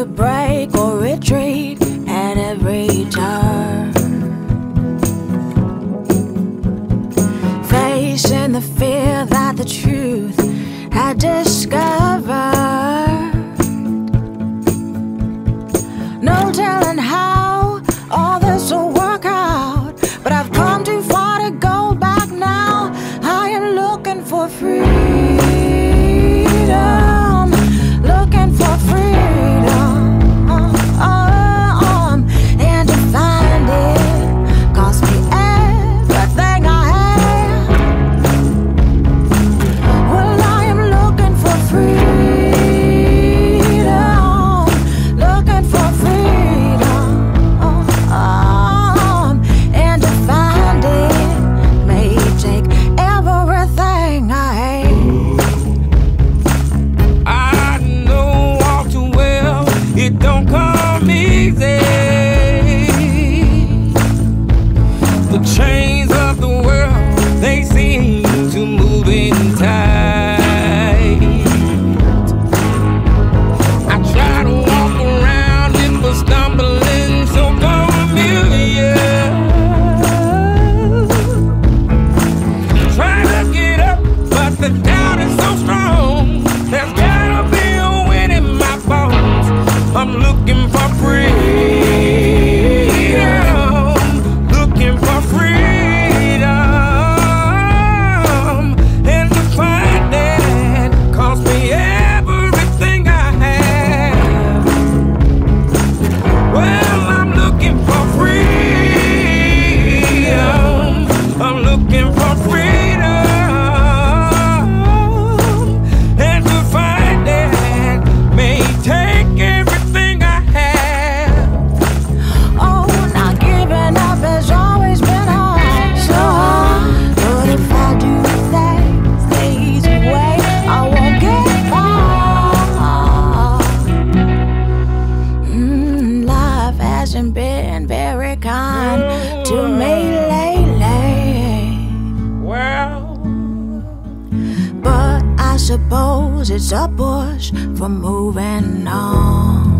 to break or retreat at every turn, facing the fear that the truth had discovered. No telling how all this will work out, but I've come too far to go back now. I am looking for freedom, looking for freedom, and to find it cost me everything I have. Well, I am looking for freedom, looking for freedom, and to find it may take everything I have. I know all too well it don't come easy. The chains of the world, they seem to move in tight. I try to walk around it, but stumbling so familiar. Try to get up, but the doubt is so strong. There's gotta be a wind in my bones. I'm looking for freedom, looking for freedom, and to find that cost me everything I have. Well, I'm looking for freedom, I'm looking for freedom, and to find that may take everything I have. Oh, not giving up has always been hard, so hard. But if I do things the easy way, I won't get far. Life hasn't been very kind to me lately, Well, but I suppose it's a push for moving on.